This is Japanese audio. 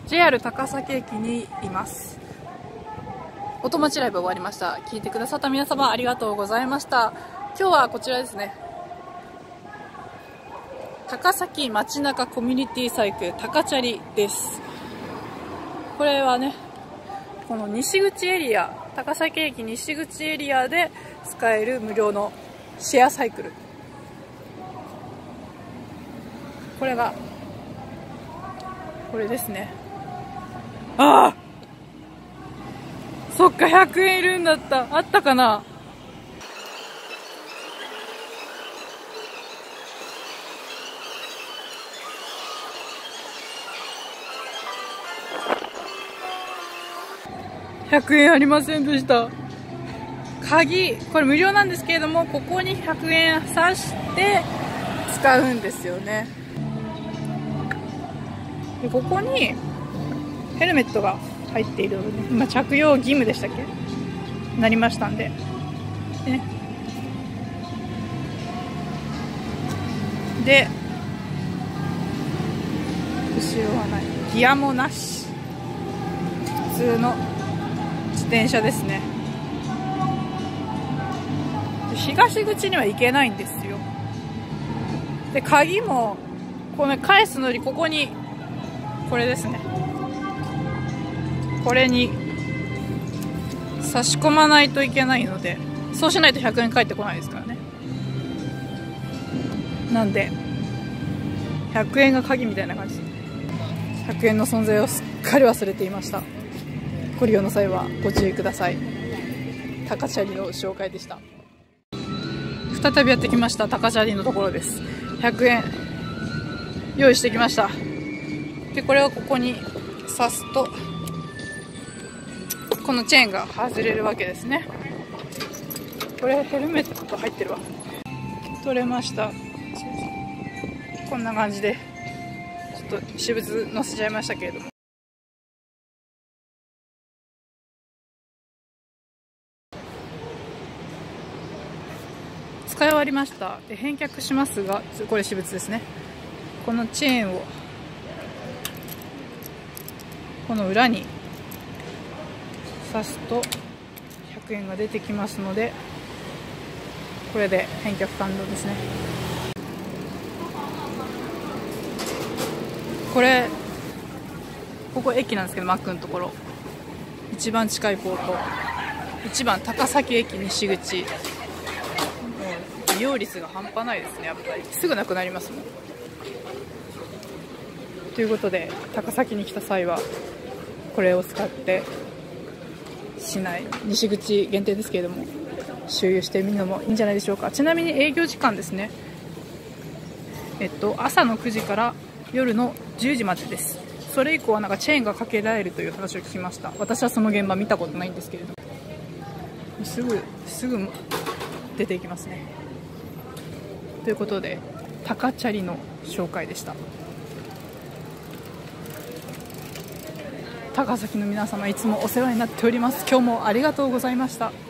JR 高崎駅にいます。音待ちライブ終わりました。聞いてくださった皆様ありがとうございました。今日はこちらですね、高崎街中コミュニティサイクル高チャリです。これはね、この西口エリア、高崎駅西口エリアで使える無料のシェアサイクル。これがこれですね。ああ、そっか、100円いるんだった。あったかな。100円ありませんでした。鍵、これ無料なんですけれども、ここに100円挿して使うんですよね。で、ここにヘルメットが入っているので、今着用義務でしたっけ、なりましたんで、ね、で後ろはない、ギアもなし、普通の自転車ですね。東口には行けないんですよ。で、鍵もこの返すのに、ここにこれですね、これに差し込まないといけないので、そうしないと100円返ってこないですからね。なんで100円が鍵みたいな感じで、100円の存在をすっかり忘れていました。ご利用の際はご注意ください。高チャリの紹介でした。再びやってきました高チャリのところです。100円用意してきました。で、これをここに刺すと、このチェーンが外れるわけですね。これヘルメット入ってるわ。取れました。こんな感じでちょっと私物乗せちゃいましたけれども、使い終わりました。で、返却しますが、これ私物ですね。このチェーンをこの裏に刺すと100円が出てきますので、これで返却完了ですね。ここ駅なんですけど、マックのところ一番近いポート、1番高崎駅西口、もう利用率が半端ないですね。やっぱりすぐなくなりますもん。ということで、高崎に来た際はこれを使って市内、西口限定ですけれども、周遊してみるのもいいんじゃないでしょうか。ちなみに営業時間ですね、朝の9時から夜の10時までです。それ以降はなんかチェーンがかけられるという話を聞きました。私はその現場見たことないんですけれども、すぐ出ていきますね。ということで、高チャリの紹介でした。高崎の皆様、いつもお世話になっております。今日もありがとうございました。